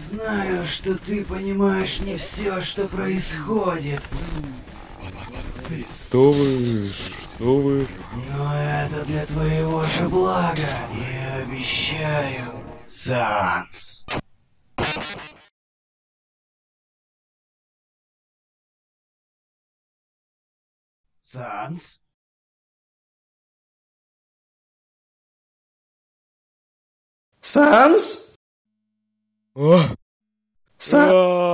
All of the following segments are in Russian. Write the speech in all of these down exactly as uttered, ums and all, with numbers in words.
знаю, что ты понимаешь не все, что происходит. Что вы? Что вы? Но это для твоего же блага. Я обещаю. Санс. Санс? Санс? А? Са...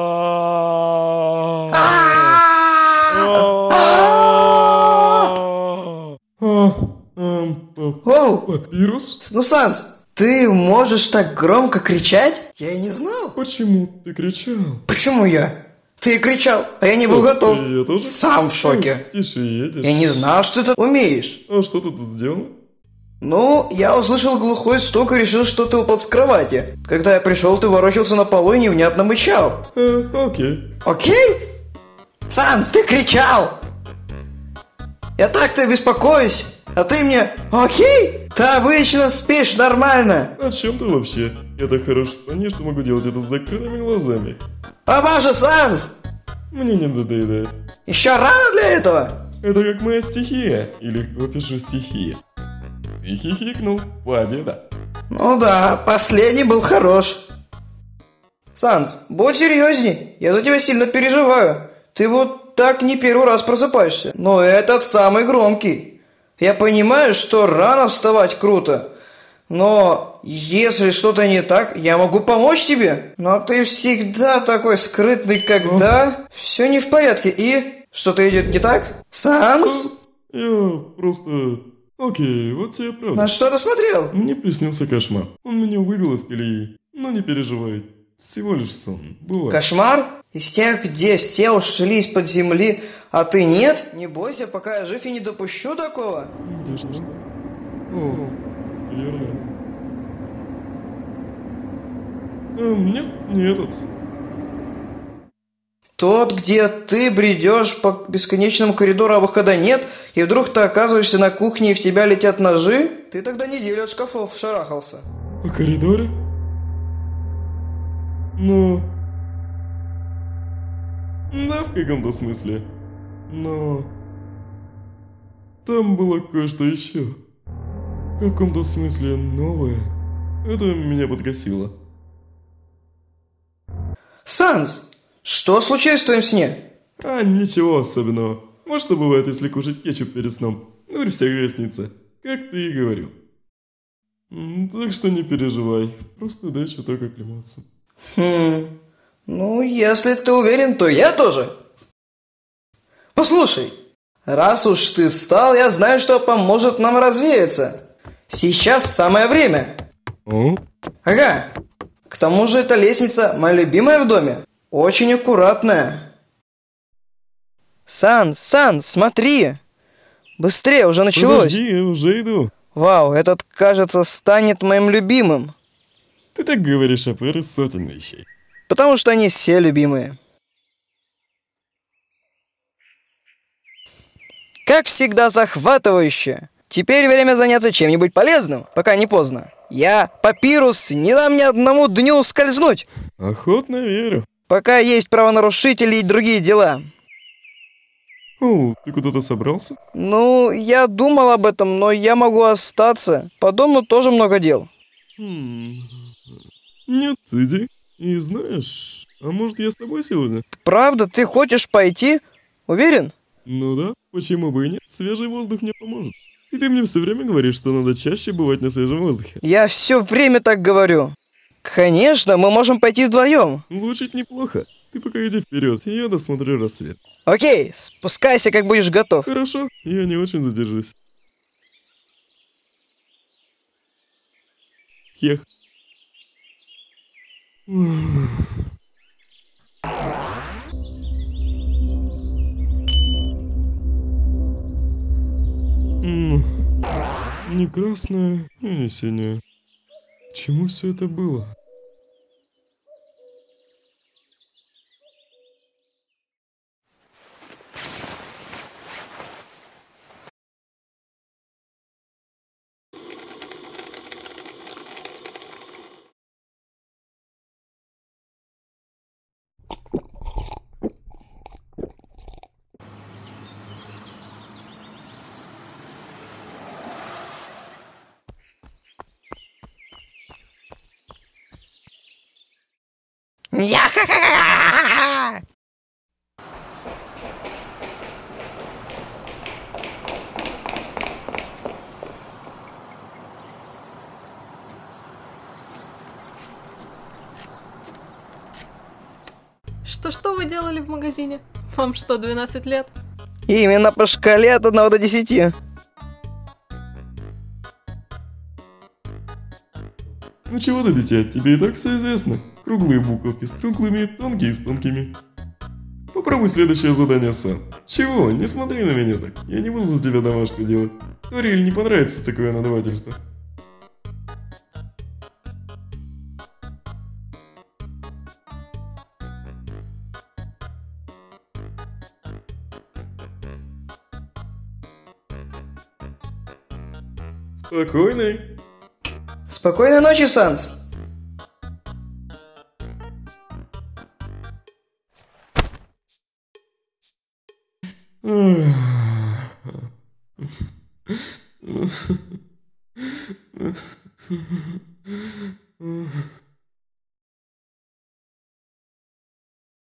Оу! Папирус? Ну, Санс, ты можешь так громко кричать? Я и не знал. Почему ты кричал? Почему я? Ты кричал, а я не был готов. Я тоже? Сам в шоке. Тише едешь. Я не знал, что ты умеешь. А что ты тут сделал? Ну, я услышал глухой стук и решил, что ты упал с кровати. Когда я пришел, ты ворочался на полу и невнятно мычал. А, окей. Окей? Санс, ты кричал! Я так-то беспокоюсь, а ты мне «Окей?» Ты обычно спишь нормально. О чем ты вообще? Я так хорошо спланирую, что могу делать это с закрытыми глазами. А боже, Санс! Мне не надоедает. Еще рано для этого? Это как моя стихия. И легко пишу стихи. И хихикнул. Победа. Ну да, последний был хорош. Санс, будь серьезней, я за тебя сильно переживаю. Ты вот так не первый раз просыпаешься. Но этот самый громкий. Я понимаю, что рано вставать круто. Но если что-то не так, я могу помочь тебе. Но ты всегда такой скрытный, когда все не в порядке. И что-то идет не так? Санс? Я просто... Окей, вот тебе правда. На что ты смотрел? Мне приснился кошмар. Он меня выбил из колеи. Но не переживай. Всего лишь сон. Бывает. Кошмар? Из тех, где все ушли из-под земли, а ты нет? Не бойся, пока я жив и не допущу такого. Где что? О, верно. Эм, нет, не этот. Тот, где ты бредешь по бесконечному коридору, а выхода нет, и вдруг ты оказываешься на кухне и в тебя летят ножи? Ты тогда неделю от шкафов шарахался. О коридоре? Ну... Да, в каком-то смысле. Но... Там было кое-что еще. В каком-то смысле новое. Это меня подкосило. Санс, что случилось в твоем сне? А, ничего особенного. Вот что бывает, если кушать кетчуп перед сном. Ну, при всякой снится. Как ты и говорил. М, Так что не переживай. Просто дай чуток оклематься. Хм... Ну, если ты уверен, то я тоже. Послушай, раз уж ты встал, я знаю, что поможет нам развеяться. Сейчас самое время. О? Ага. К тому же эта лестница моя любимая в доме. Очень аккуратная. Санс, Санс, смотри. Быстрее, уже началось. Подожди, я уже иду. Вау, этот, кажется, станет моим любимым. Ты так говоришь о паре сотен вещей. Потому что они все любимые. Как всегда, захватывающе. Теперь время заняться чем-нибудь полезным, пока не поздно. Я, Папирус, не дам ни одному дню ускользнуть. Охотно верю. Пока есть правонарушители и другие дела. О, ты куда-то собрался? Ну, я думал об этом, но я могу остаться. По дому тоже много дел. Хм... Нет, иди. И знаешь, а может я с тобой сегодня? Правда, ты хочешь пойти? Уверен? Ну да, почему бы и нет, свежий воздух мне поможет. И ты мне все время говоришь, что надо чаще бывать на свежем воздухе. Я все время так говорю. Конечно, мы можем пойти вдвоем. Звучит неплохо. Ты пока иди вперед, я досмотрю рассвет. Окей, спускайся, как будешь готов. Хорошо, я не очень задержусь. Хех. М, Не красное и не синее. Чему все это было? Я-ха-ха-ха! Что-что вы делали в магазине? Вам что, двенадцать лет? Именно по шкале от одного до десяти. Ну чего ты, дитя, тебе и так все известно. Круглые буковки с круглыми, тонкие с тонкими. Попробуй следующее задание сам. Чего? Не смотри на меня так. Я не буду за тебя домашку делать. Ториль не понравится такое надувательство. Спокойной. Спокойной ночи, Санс. Ах.